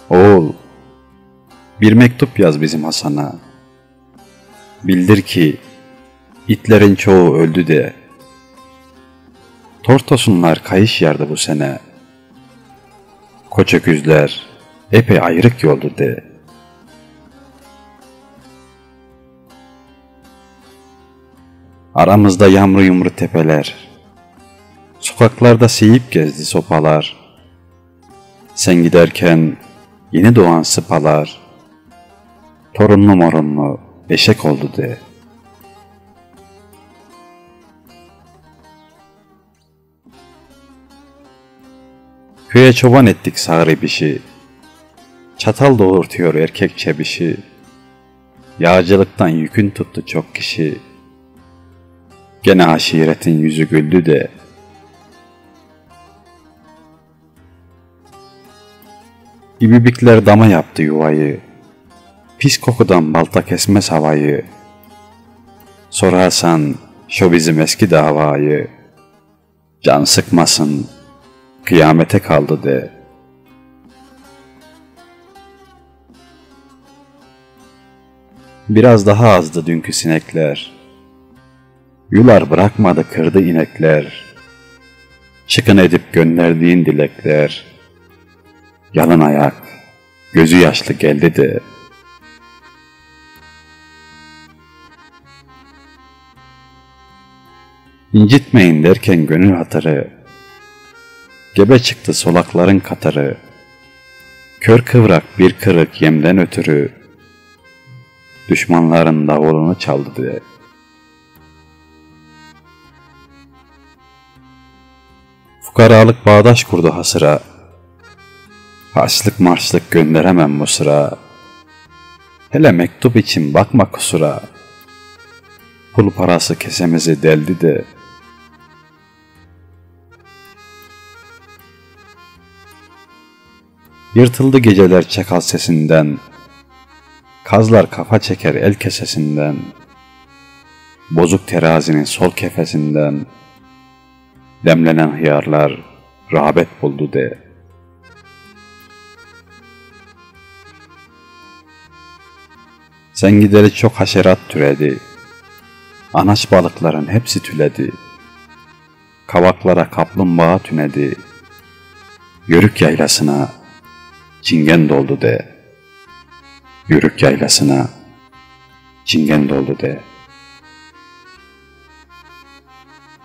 Oğul, bir mektup yaz bizim Hasan'a. Bildir ki itlerin çoğu öldü de. Tortosunlar kayış yardı bu sene. Koç öküzler epey ayrık yoldu de. Aramızda yamru yumru tepeler, sokaklarda seyip gezdi sopalar. Sen giderken yeni doğan sıpalar, torunlu morunlu eşek oldu de. Köye çoban ettik sağır ibişi, çatal doğurtuyor erkek çebişi. Yağcılıktan yükün tuttu çok kişi, gene aşiretin yüzü güldü de. İbibikler dama yaptı yuvayı, pis kokudan balta kesmez havayı. Sorarsan şu bizim eski davayı, can sıkmasın kıyamete kaldı de. Biraz daha azdı dünkü sinekler, yular bırakmadı kırdı inekler. Çıkın edip gönderdiğin dilekler, yalın ayak gözü yaşlı geldi de. İncitmeyin derken gönül hatırı, gebe çıktı solakların katarı. Kör kıvrak bir kırık yemden ötürü, düşmanların davulunu çaldı de. Fukaralık bağdaş kurdu hasıra, harçlık marşlık gönderemem bu sıra. Hele mektup için bakma kusura, pul parası kesemizi deldi de. Yırtıldı geceler çakal sesinden, kazlar kafa çeker el kesesinden. Bozuk terazinin sol kefesinden, demlenen hıyarlar rağbet buldu de. Sen gideri çok haşerat türedi, anaç balıkların hepsi tüledi. Kavaklara kaplumbağa tünedi, yörük yaylasına çingen doldu de. Yörük yaylasına çingen doldu de.